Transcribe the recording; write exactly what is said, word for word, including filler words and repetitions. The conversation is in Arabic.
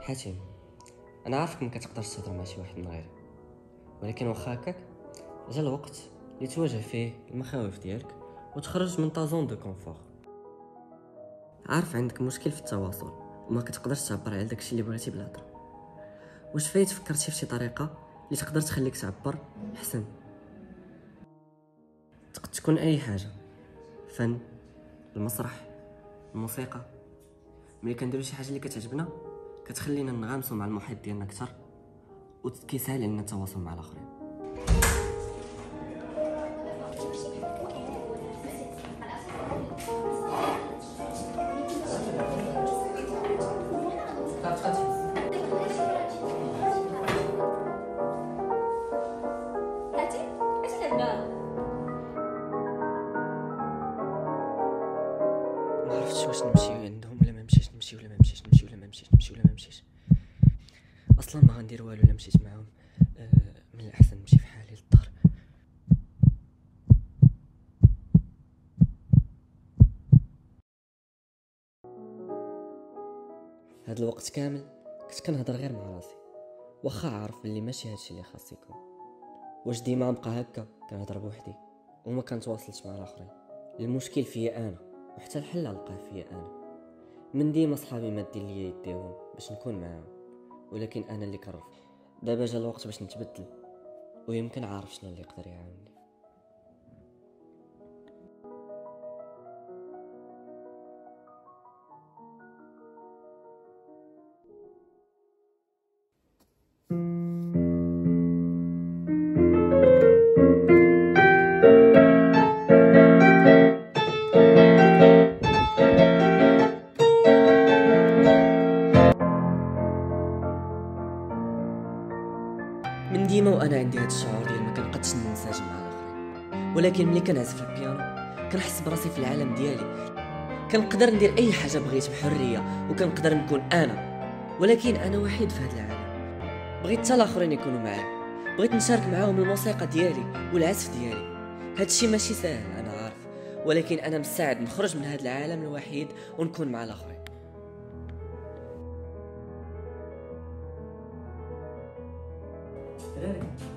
حاتم، انا عارفك ما كتقدرش تهضر مع شي واحد من غيري، ولكن واخا هكاك جا الوقت اللي تواجه فيه المخاوف ديالك وتخرج من تا زون دو كونفور. عارف عندك مشكل في التواصل وما كتقدرش تعبر على داكشي اللي بغيتي بالهضره. واش فايت فكرتي في شي طريقه اللي تقدر تخليك تعبر احسن؟ تقد تكون اي حاجه، فن، المسرح، الموسيقى. ملي كنديرو شي حاجه اللي كتعجبنا كتخلينا نغامسوا مع المحيط ديالنا اكثر وكيسهل علينا التواصل مع الاخرين. ما عرفتش واش نمشي عندهم ولا ما نمشيش، نمشي ولا ما نمشيش، نمشي ولا ما نمشيش، نمشي ولا ما نمشيش. اصلا ما غندير والو الا مشيت معاهم. آه من الاحسن نمشي في حالي للدار. هاد الوقت كامل كنت كنهضر غير مع راسي، واخا عارف بلي ماشي هادشي اللي خاص يكون. واش ديما نبقى هكا كنهضر بوحدي وما كنتواصلش مع الاخرين؟ المشكل فيا انا، وحتى الحل غلقاه فيا انا. من ديما صحابي مادين ليا يديهم باش نكون معاهم، ولكن انا اللي كنرفض. دابا جا الوقت باش نتبدل، ويمكن عارف شنو اللي يقدر يعاونني. من ديما وانا عندي هاد الشعور ديال ما كنقدش ننسجم مع الاخرين، ولكن ملي كنعزف البيانو كنحس براسي في العالم ديالي. كنقدر ندير اي حاجه بغيت بحريه وكنقدر نكون انا، ولكن انا وحيد في هاد العالم. بغيت حتى الاخرين يكونوا معايا، بغيت نشارك معاهم الموسيقى ديالي والعزف ديالي. هادشي ماشي ساهل انا عارف، ولكن انا مستعد نخرج من هاد العالم الوحيد ونكون مع الاخرين. دراري